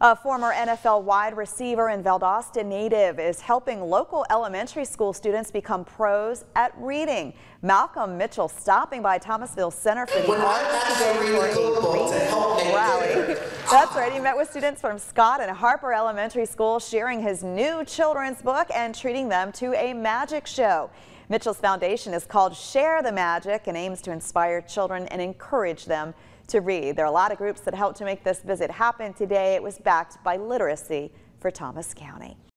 A former NFL wide receiver and Valdosta native is helping local elementary school students become pros at reading. Malcolm Mitchell stopping by Thomasville Center for the Arts today for a reading rally. That's right, he met with students from Scott and Harper Elementary School, sharing his new children's book and treating them to a magic show. Mitchell's foundation is called Share the Magic and aims to inspire children and encourage them to read. There are a lot of groups that helped to make this visit happen today. It was backed by Literacy for Thomas County.